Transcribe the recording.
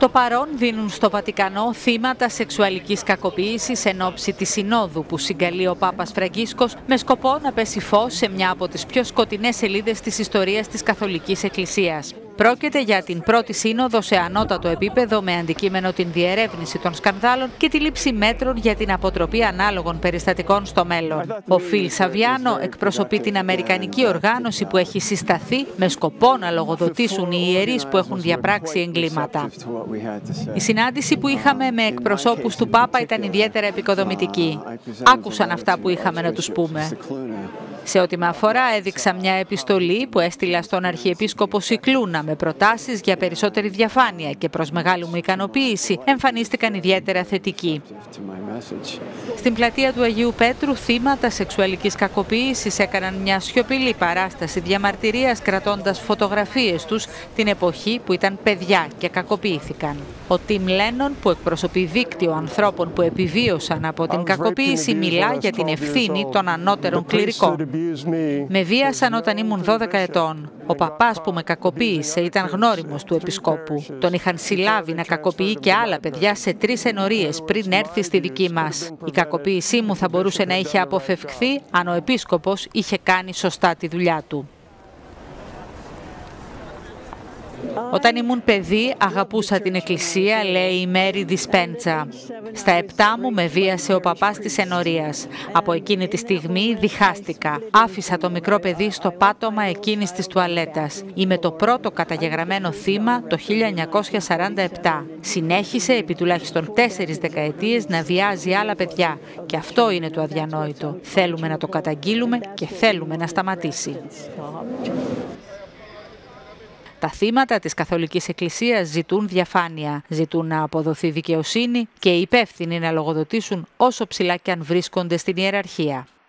Το παρόν δίνουν στο Βατικανό θύματα σεξουαλικής κακοποίησης εν ώψη της Συνόδου που συγκαλεί ο Πάπας Φραγκίσκος με σκοπό να πέσει φως σε μια από τις πιο σκοτεινές σελίδες της ιστορίας της Καθολικής Εκκλησίας. Πρόκειται για την πρώτη σύνοδο σε ανώτατο επίπεδο με αντικείμενο την διερεύνηση των σκανδάλων και τη λήψη μέτρων για την αποτροπή ανάλογων περιστατικών στο μέλλον. Ο Φιλ Σαβιάνο εκπροσωπεί την αμερικανική οργάνωση που έχει συσταθεί με σκοπό να λογοδοτήσουν οι ιερείς που έχουν διαπράξει εγκλήματα. Η συνάντηση που είχαμε με εκπροσώπους του Πάπα ήταν ιδιαίτερα επικοδομητική. Άκουσαν αυτά που είχαμε να τους πούμε. Σε ό,τι με αφορά, έδειξα μια επιστολή που έστειλα στον Αρχιεπίσκοπο Σικλούνα με προτάσεις για περισσότερη διαφάνεια και προς μεγάλη μου ικανοποίηση εμφανίστηκαν ιδιαίτερα θετικοί. Στην πλατεία του Αγίου Πέτρου, θύματα σεξουαλικής κακοποίησης έκαναν μια σιωπηλή παράσταση διαμαρτυρίας κρατώντας φωτογραφίες τους την εποχή που ήταν παιδιά και κακοποιήθηκαν. Ο Τιμ Λένον, που εκπροσωπεί δίκτυο ανθρώπων που επιβίωσαν από την κακοποίηση, μιλά για την ευθύνη των ανώτερων κληρικών. Με βίασαν όταν ήμουν 12 ετών. Ο παπάς που με κακοποίησε ήταν γνώριμος του επισκόπου. Τον είχαν συλλάβει να κακοποιεί και άλλα παιδιά σε 3 ενορίες πριν έρθει στη δική μας. Η κακοποίησή μου θα μπορούσε να είχε αποφευχθεί αν ο επίσκοπος είχε κάνει σωστά τη δουλειά του. Όταν ήμουν παιδί, αγαπούσα την εκκλησία, λέει η Μέρι Δισπέντσα. Στα 7 μου με βίασε ο παπάς της ενορίας. Από εκείνη τη στιγμή διχάστηκα. Άφησα το μικρό παιδί στο πάτωμα εκείνης της τουαλέτας. Είμαι το πρώτο καταγεγραμμένο θύμα το 1947. Συνέχισε επί τουλάχιστον 4 δεκαετίες να βιάζει άλλα παιδιά. Και αυτό είναι το αδιανόητο. Θέλουμε να το καταγγείλουμε και θέλουμε να σταματήσει. Τα θύματα της Καθολικής Εκκλησίας ζητούν διαφάνεια, ζητούν να αποδοθεί δικαιοσύνη και οι υπεύθυνοι να λογοδοτήσουν όσο ψηλά κι αν βρίσκονται στην ιεραρχία.